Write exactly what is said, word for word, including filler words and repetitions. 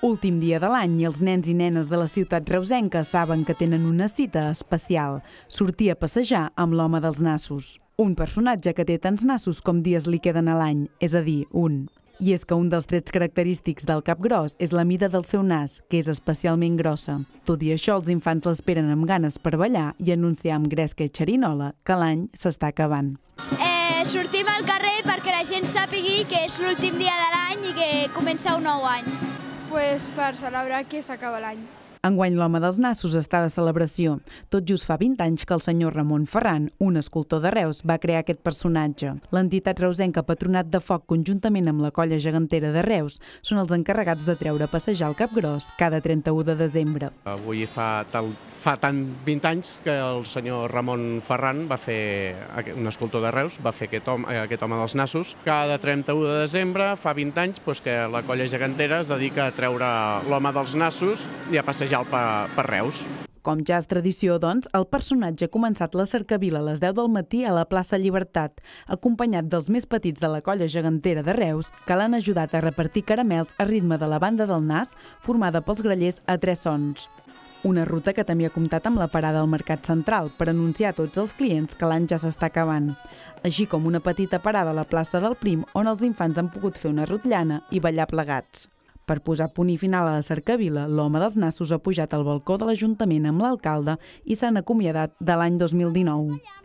Últim dia de l'any i els nens i nenes de la ciutat reusenca saben que tenen una cita especial: sortir a passejar amb l'home dels nassos. Un personatge que té tants nassos com dies li queden a l'any, és a dir, un. I és que un dels trets característics del capgròs és la mida del seu nas, que és especialment grossa. Tot i això, els infants l'esperen amb ganes per ballar i anunciar amb gresca i xerinola que l'any s'està acabant. Eh, sortim al carrer perquè la gent sàpigui que és l'últim dia de l'any i que comença un nou any. Pues per celebrar que s'acaba l'any. Enguany l'home dels nassos està de celebració. Tot just fa vint anys que el senyor Ramon Ferran, un escultor de Reus, va crear aquest personatge. L'entitat reusenca Patronat de Foc, conjuntament amb la Colla Gegantera de Reus, són els encarregats de treure a passejar el capgròs cada trenta-u de desembre. Avui fa, tal, fa tant vint anys que el senyor Ramon Ferran va fer, un escultor de Reus, va fer aquest home, aquest home dels nassos. Cada trenta-u de desembre, fa vint anys, doncs, que la Colla Gegantera es dedica a treure l'home dels nassos i a passejar per Reus. Com ja és tradició, doncs, el personatge ha començat la cercavila a les deu del matí a la plaça Llibertat, acompanyat dels més petits de la Colla Gegantera de Reus, que l'han ajudat a repartir caramels a ritme de la banda del nas, formada pels grallers a tres sons. Una ruta que també ha comptat amb la parada al Mercat Central per anunciar a tots els clients que l'any ja s'està acabant, així com una petita parada a la plaça del Prim on els infants han pogut fer una rotllana i ballar plegats. Per posar punt i final a la cercavila, l'home dels nassos ha pujat al balcó de l'Ajuntament amb l'alcalde i s'han acomiadat de l'any dos mil dinou.